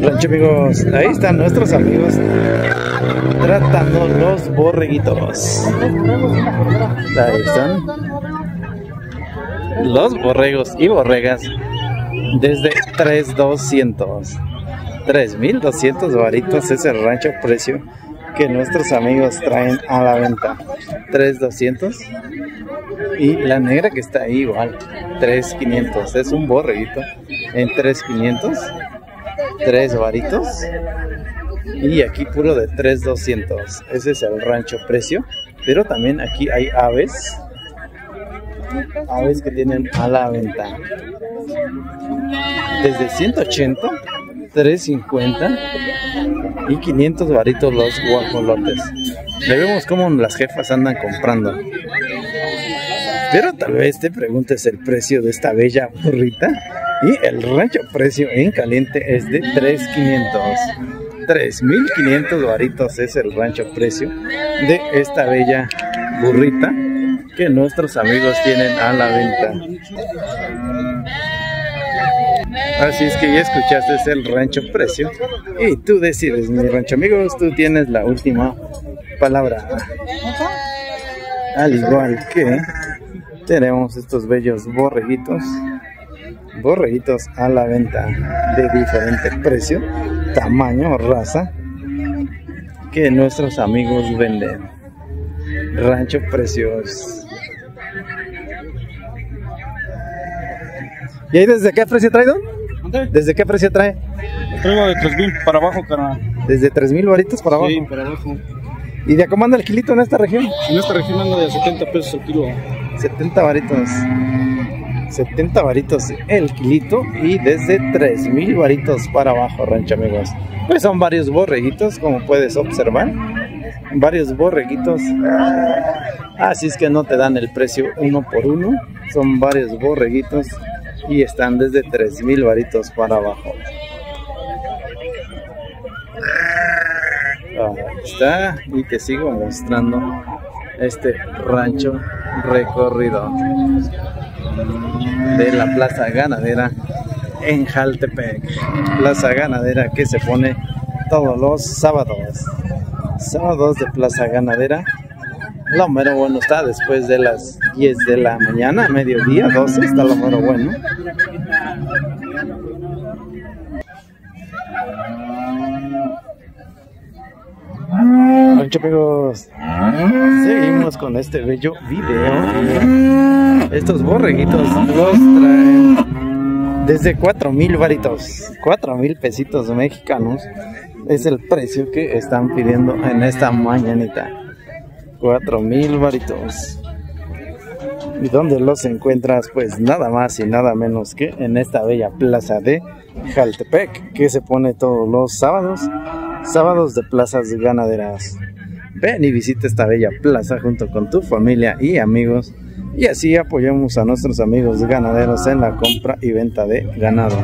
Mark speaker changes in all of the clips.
Speaker 1: Rancho amigos, ahí están nuestros amigos tratando los borreguitos. Ahí están los borregos y borregas desde 3,200 varitos es el rancho precio que nuestros amigos traen a la venta. 3,200. Y la negra que está ahí igual, 3,500. Es un borreguito en 3,500. 3 varitos. Y aquí puro de 3,200. Ese es el rancho precio. Pero también aquí hay aves. Aves que tienen a la venta. Desde 180, 350 y 500 varitos los guajolotes. Le vemos cómo las jefas andan comprando. Pero tal vez te preguntes el precio de esta bella burrita. Y el rancho precio en caliente es de 3,500. 3,500 varitos es el rancho precio de esta bella burrita que nuestros amigos tienen a la venta. Así es que ya escuchaste el rancho precio y tú decides, mi rancho amigos, tú tienes la última palabra. Al igual que tenemos estos bellos borreguitos a la venta de diferente precio, tamaño, raza que nuestros amigos venden. Rancho precios. ¿Y ahí desde qué precio trae, don? ¿Desde qué precio trae?
Speaker 2: Traigo de 3,000 para abajo, carnal.
Speaker 1: ¿Desde 3,000 varitos para abajo?
Speaker 2: Sí, para abajo.
Speaker 1: ¿Y de cómo anda el kilito en esta región?
Speaker 2: En esta región anda de 70 pesos el kilo.
Speaker 1: 70 varitos. 70 varitos el kilito y desde 3,000 varitos para abajo, rancho amigos. Pues son varios borreguitos, como puedes observar. Varios borreguitos. Así es que no te dan el precio uno por uno. Son varios borreguitos y están desde 3,000 varitos para abajo. Ahí está. Y te sigo mostrando este rancho recorrido de la plaza ganadera en Jaltepec. Plaza ganadera que se pone todos los sábados. Sábados de plaza ganadera. Lo mero bueno está después de las 10 de la mañana, mediodía, 12, está lo mero bueno. Rancho amigos, seguimos con este bello video. Estos borreguitos los traen desde 4,000 varitos, 4,000 pesitos mexicanos. Es el precio que están pidiendo en esta mañanita. 4,000 varitos. ¿Y dónde los encuentras? Pues nada más y nada menos que en esta bella plaza de Jaltepec, que se pone todos los sábados. Sábados de plazas ganaderas. Ven y visita esta bella plaza junto con tu familia y amigos. Y así apoyamos a nuestros amigos ganaderos en la compra y venta de ganado.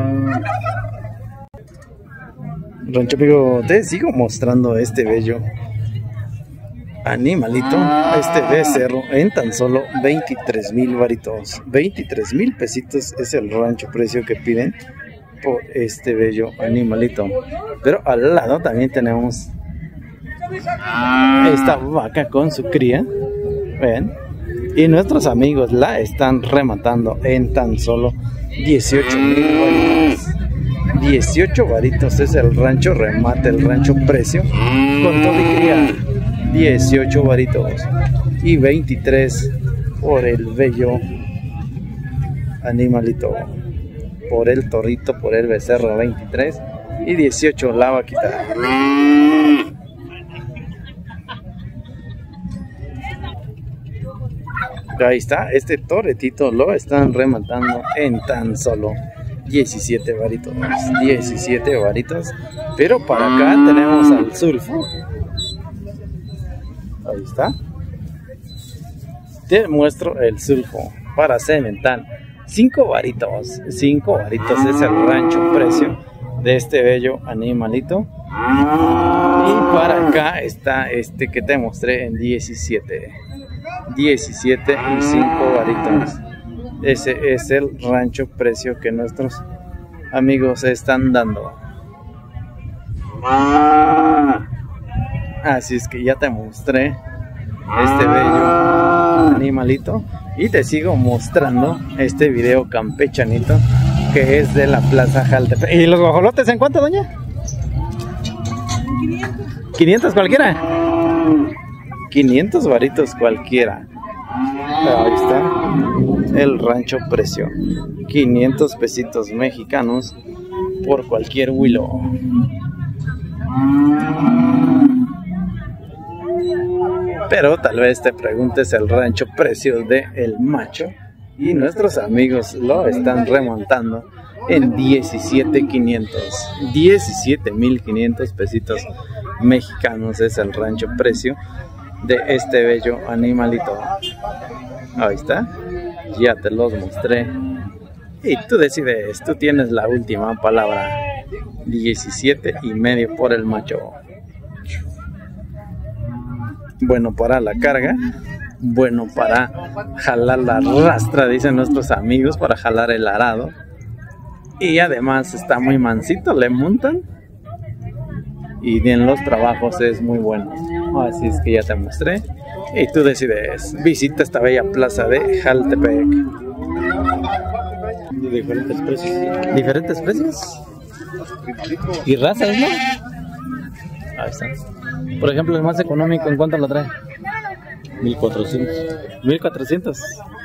Speaker 1: Rancho amigo, te sigo mostrando este bello animalito, este becerro en tan solo 23,000 varitos. 23,000 pesitos es el rancho precio que piden por este bello animalito. Pero al lado también tenemos esta vaca con su cría. Ven. Y nuestros amigos la están rematando en tan solo 18,000 varitos. 18 varitos es el rancho remate, el rancho precio con todo y cría. 18 varitos y 23 por el bello animalito, por el torrito, por el becerro, 23 y 18 la vaquita. Ahí está, este toretito lo están rematando en tan solo 17 varitos, 17 varitos, pero para acá tenemos al sulfo. Ahí está. Te muestro el sulfo para cemental. 5 varitos. 5 varitos es el rancho precio de este bello animalito. Y para acá está este que te mostré en 17. 17 y 5 varitos. Ese es el rancho precio que nuestros amigos están dando. Así es que ya te mostré este bello animalito y te sigo mostrando este video campechanito que es de la Plaza Jaltepec. ¿Y los guajolotes en cuánto, doña? 500 cualquiera. 500 varitos cualquiera. Ahí está el rancho precio. 500 pesitos mexicanos por cualquier huilo. Pero tal vez te preguntes el rancho precio de El Macho y nuestros amigos lo están remontando en 17,500. 17,500 pesitos mexicanos es el rancho precio de este bello animalito. Ahí está, ya te los mostré y tú decides, tú tienes la última palabra. 17,5 por el macho. Bueno para la carga, bueno para jalar la rastra, dicen nuestros amigos, para jalar el arado. Y además está muy mansito, le montan. Y en los trabajos es muy bueno. Así es que ya te mostré. Y tú decides, visita esta bella plaza de Jaltepec.
Speaker 2: De diferentes precios.
Speaker 1: ¿Diferentes precios? Y razas, ¿no? Ahí está. Por ejemplo, el más económico, ¿en cuánto lo trae?
Speaker 2: 1400.
Speaker 1: 1400.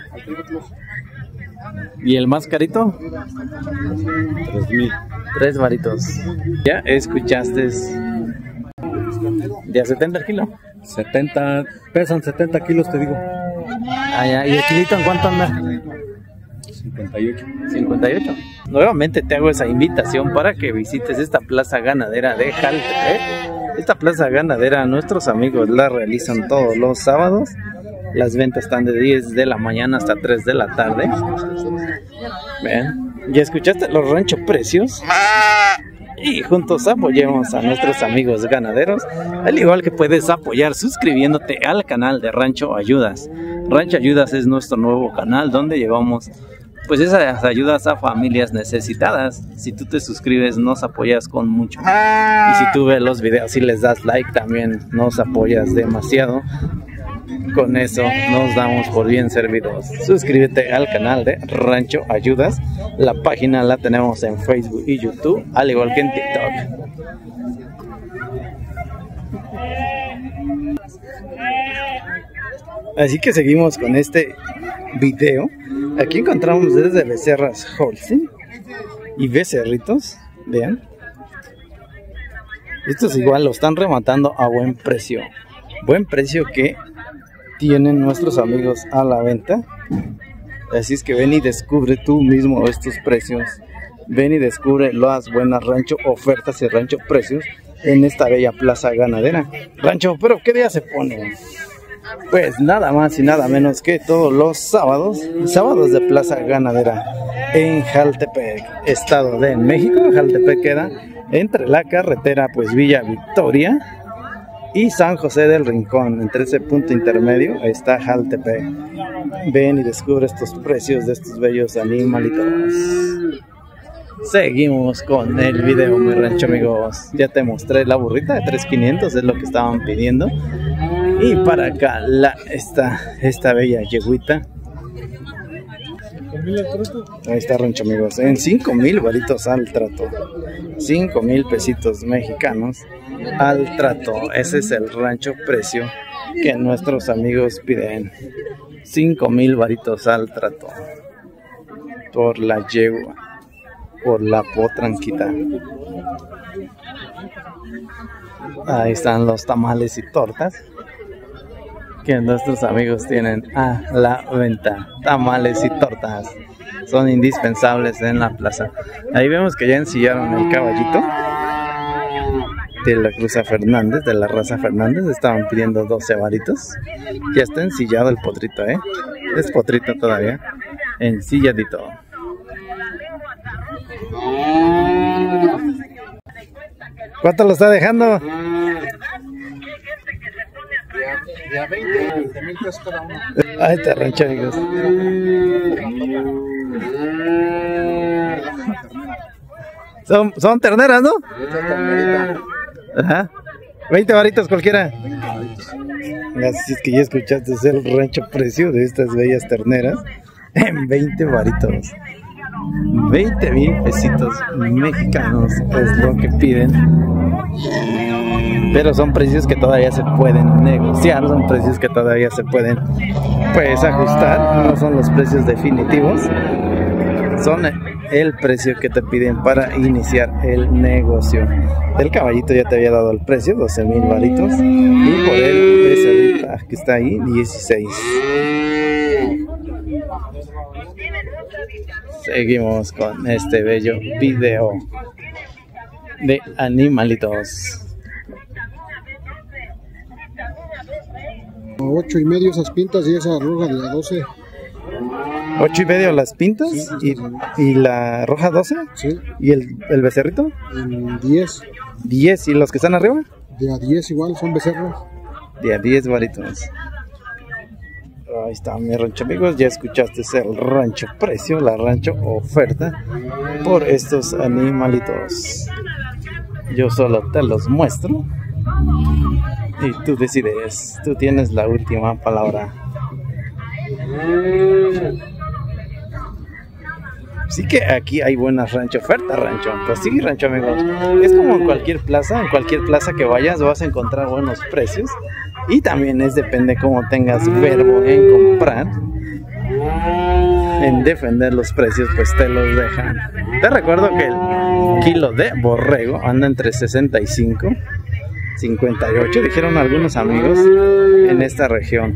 Speaker 1: ¿Y el más carito?
Speaker 2: 3000.
Speaker 1: 3 varitos. ¿Ya escuchaste? ¿De a 70 el kilo?
Speaker 2: 70, pesan 70 kilos, te digo.
Speaker 1: Ah, ya. ¿Y el kilito en cuánto anda?
Speaker 2: 58.
Speaker 1: 58. Nuevamente te hago esa invitación para que visites esta plaza ganadera de Jaltepec. Esta plaza ganadera nuestros amigos la realizan todos los sábados. Las ventas están de 10 de la mañana hasta 3 de la tarde. Ven, ¿ya escuchaste los rancho precios? Y juntos apoyemos a nuestros amigos ganaderos, al igual que puedes apoyar suscribiéndote al canal de Rancho Ayudas. Rancho Ayudas es nuestro nuevo canal donde llevamos pues esas ayudas a familias necesitadas. Si tú te suscribes nos apoyas con mucho. Y si tú ves los videos y les das like también nos apoyas demasiado. Con eso nos damos por bien servidos. Suscríbete al canal de Rancho Ayudas. La página la tenemos en Facebook y YouTube, al igual que en TikTok. Así que seguimos con este video. Aquí encontramos desde becerras Holstein y becerritos. Vean. Estos igual lo están rematando a buen precio. Buen precio que tienen nuestros amigos a la venta. Así es que ven y descubre tú mismo estos precios. Ven y descubre las buenas rancho ofertas y rancho precios en esta bella plaza ganadera. Rancho, pero ¿qué día se pone? Pues nada más y nada menos que todos los sábados. Sábados de plaza ganadera en Jaltepec, Estado de México. Jaltepec queda entre la carretera pues Villa Victoria y San José del Rincón. Entre ese punto intermedio está Jaltepec. Ven y descubre estos precios de estos bellos animalitos. Seguimos con el video, mi rancho amigos. Ya te mostré la burrita de 3,500, es lo que estaban pidiendo. Y para acá esta bella yeguita. Ahí está, rancho amigos, en 5,000 varitos al trato. 5,000 pesitos mexicanos al trato. Ese es el rancho precio que nuestros amigos piden. 5,000 varitos al trato por la yegua, por la potranquita. Ahí están los tamales y tortas que nuestros amigos tienen a la venta. Tamales y tortas son indispensables en la plaza. Ahí vemos que ya ensillaron el caballito de la Cruza Fernández, de la raza Fernández. Estaban pidiendo 12 varitos. Ya está ensillado el potrito, es potrito todavía, ensilladito. ¿Cuánto lo está dejando?
Speaker 2: De a 20,000 pesos cada uno.
Speaker 1: Ahí está, rancho amigos. ¿Son terneras, no? Ajá. 20 varitos cualquiera. Así es que ya escuchaste el rancho precio de estas bellas terneras en 20 varitos. 20,000 pesitos mexicanos es lo que piden. Pero son precios que todavía se pueden negociar, son precios que todavía se pueden pues ajustar, no son los precios definitivos, son el precio que te piden para iniciar el negocio. El caballito ya te había dado el precio, 12,000 varitos, y por el becerrita que está ahí, 16. Seguimos con este bello video de animalitos.
Speaker 2: 8,5 esas pintas y esa roja de la 12.
Speaker 1: 8,5 las pintas, sí, y la roja 12.
Speaker 2: Sí.
Speaker 1: ¿Y el becerrito?
Speaker 2: En 10.
Speaker 1: 10. ¿Y los que están arriba?
Speaker 2: De a 10 igual, son becerros.
Speaker 1: De a 10 varitos. Ahí está mi rancho, amigos. Ya escuchaste el rancho precio, la rancho oferta por estos animalitos. Yo solo te los muestro y tú decides, tú tienes la última palabra. Sí que aquí hay buenas rancho, oferta rancho. Pues sí, rancho, amigos. Es como en cualquier plaza que vayas vas a encontrar buenos precios. Y también depende cómo tengas verbo en comprar. En defender los precios, pues te los dejan. Te recuerdo que el kilo de borrego anda entre 65 y 58, dijeron algunos amigos en esta región.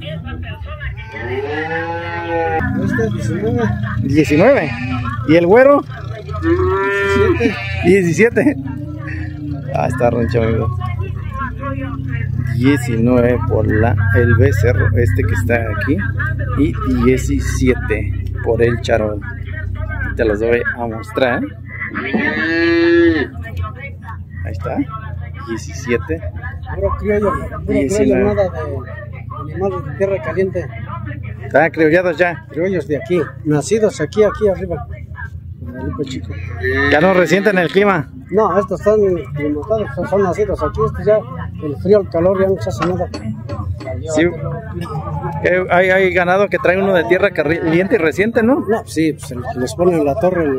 Speaker 1: 19. ¿Y el güero? 17. Ah, está rancho, amigos. 19 por el becerro este que está aquí y 17 por el charol. Te los voy a mostrar. Ahí está. 17.
Speaker 2: Puro criollo,
Speaker 1: 19.
Speaker 2: nada de animales de tierra caliente.
Speaker 1: Están criollados ya.
Speaker 2: Criollos de aquí, nacidos aquí arriba. Chico.
Speaker 1: Ya no resienten el clima.
Speaker 2: No, estos están climatados, son nacidos aquí. Estos ya, el frío, el calor ya no se hace nada.
Speaker 1: Sí. Hay ganado que trae uno de tierra caliente y reciente, ¿no?
Speaker 2: No, sí, pues les ponen la torre.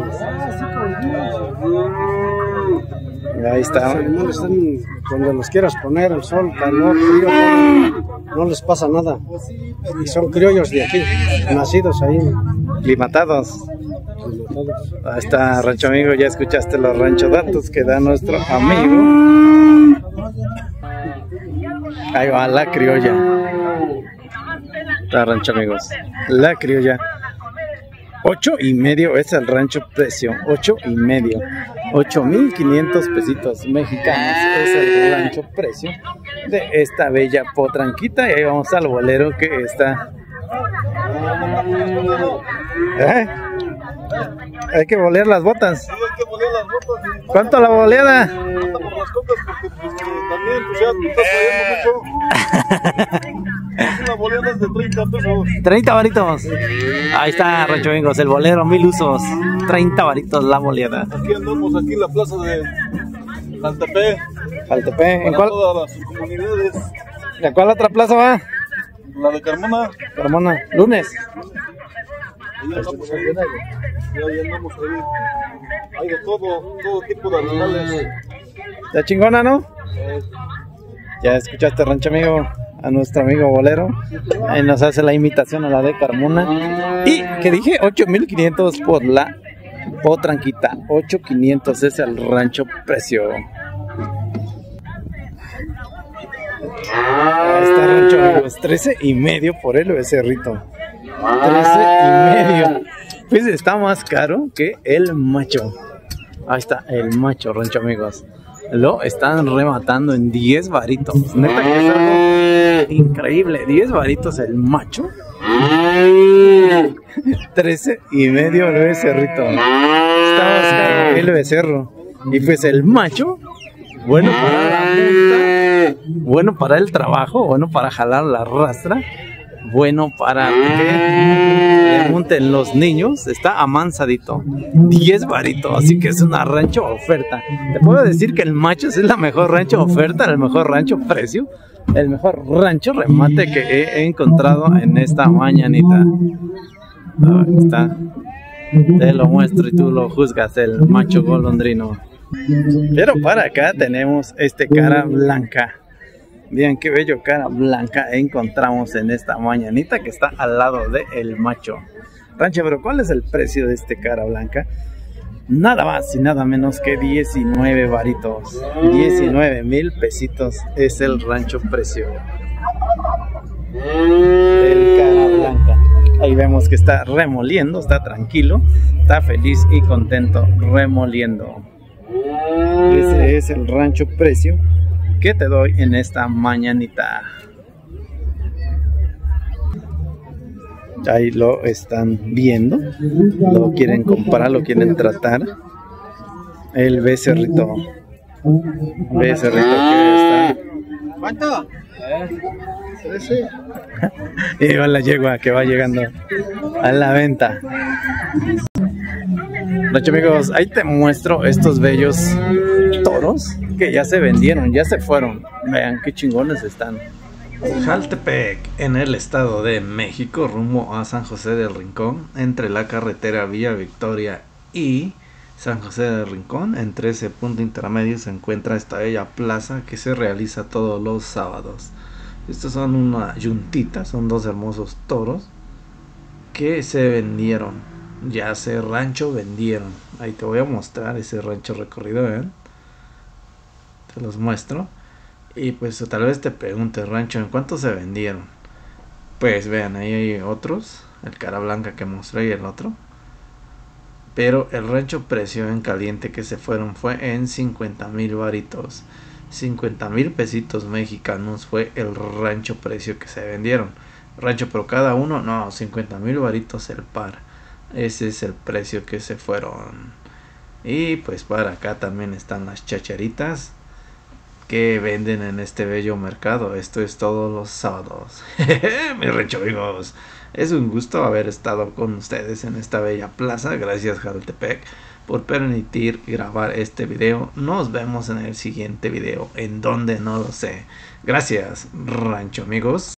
Speaker 1: Ahí está.
Speaker 2: Los animales están donde los quieras poner, el sol, calor, frío, no les pasa nada. Y son criollos de aquí, nacidos ahí.
Speaker 1: Climatados. Ahí está, rancho amigo, ya escuchaste los rancho datos que da nuestro amigo. Ahí va la criolla. Está, rancho amigos, la criolla. 8,5 es el rancho precio, 8,5. 8,500 pesitos mexicanos es el rancho precio de esta bella potranquita. Y ahí vamos al bolero que está. Hay que bolear las botas.
Speaker 3: Sí, hay que bolear las botas.
Speaker 1: ¿Cuánto la boleada?
Speaker 3: Por las copas, porque pues, también pues, ya estás pagando mucho. Una boleada es de 30 pesos.
Speaker 1: 30 varitos. Ahí está, rancho amigos, el bolero 1000 usos. 30 varitos la boleada.
Speaker 3: Aquí andamos, aquí en la plaza de Jaltepec.
Speaker 1: Jaltepec. ¿En cuál?
Speaker 3: Todas las comunidades.
Speaker 1: ¿Y a cuál otra plaza va?
Speaker 3: La de Carmona.
Speaker 1: Carmona. Lunes.
Speaker 3: Ahí andamos ahí. Ahí andamos ahí. Hay de todo tipo de animales.
Speaker 1: Ya chingona, ¿no? Ya escuchaste, rancho amigo, a nuestro amigo bolero. Ahí nos hace la imitación a la de Carmona. Y que dije 8,500 por la potranquita. 8,500 es el rancho precio. Ahí está, rancho amigos, 13,5 por el becerrito. 13,5. Pues está más caro que el macho. Ahí está el macho, rancho amigos. Lo están rematando en 10 varitos. Neta que es algo increíble. 10 varitos el macho. 13,5 el becerrito. Está más caro que el becerro. Y pues el macho, bueno para la monta, bueno para el trabajo, bueno para jalar la rastra, bueno para que le monten los niños. Está amansadito, 10 varitos, así que es una rancho oferta. Te puedo decir que el Machos es la mejor rancho oferta, el mejor rancho precio, el mejor rancho remate que he encontrado en esta mañanita. Ahí está, te lo muestro y tú lo juzgas, el macho golondrino. Pero para acá tenemos este cara blanca. Bien, qué bello cara blanca encontramos en esta mañanita que está al lado del macho. Rancho, pero ¿cuál es el precio de este cara blanca? Nada más y nada menos que 19 varitos. 19,000 pesitos es el rancho precio del cara blanca. Ahí vemos que está remoliendo, está tranquilo, está feliz y contento remoliendo. Ese es el rancho precio que te doy en esta mañanita. Ahí lo están viendo, lo quieren comprar, lo quieren tratar. El becerrito que está.
Speaker 2: ¿Cuánto?
Speaker 1: Y va la yegua que va llegando a la venta. Noche amigos, ahí te muestro estos bellos toros que ya se vendieron, ya se fueron. Vean qué chingones están. Jaltepec, en el estado de México, rumbo a San José del Rincón, entre la carretera Villa Victoria y San José del Rincón, entre ese punto intermedio se encuentra esta bella plaza que se realiza todos los sábados. Estos son una yuntita, son dos hermosos toros que se vendieron. Ya ese rancho vendieron. Ahí te voy a mostrar ese rancho recorrido, ¿ven? Te los muestro. Y pues tal vez te preguntes, rancho, ¿en cuánto se vendieron? Pues vean, ahí hay otros, el cara blanca que mostré y el otro. Pero el rancho precio en caliente que se fueron fue en 50,000 varitos. 50,000 pesitos mexicanos fue el rancho precio que se vendieron. Rancho, pero cada uno, no, 50,000 varitos el par. Ese es el precio que se fueron. Y pues para acá también están las chacharitas que venden en este bello mercado. Esto es todos los sábados. Mi rancho amigos, es un gusto haber estado con ustedes en esta bella plaza. Gracias Jaltepec por permitir grabar este video. Nos vemos en el siguiente video, en donde no lo sé. Gracias rancho amigos.